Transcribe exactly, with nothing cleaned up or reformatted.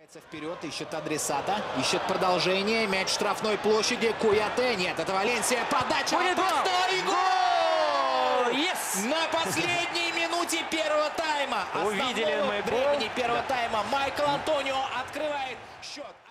Вперед, ищет адресата, ищет продолжение. Мяч в штрафной площади. Куяте. Нет, это Валенсия. Подача. Повтор и гол! Yes! На последней минуте первого тайма. Увидели мы времени гол. первого Да. тайма. Майкл Антонио открывает счет.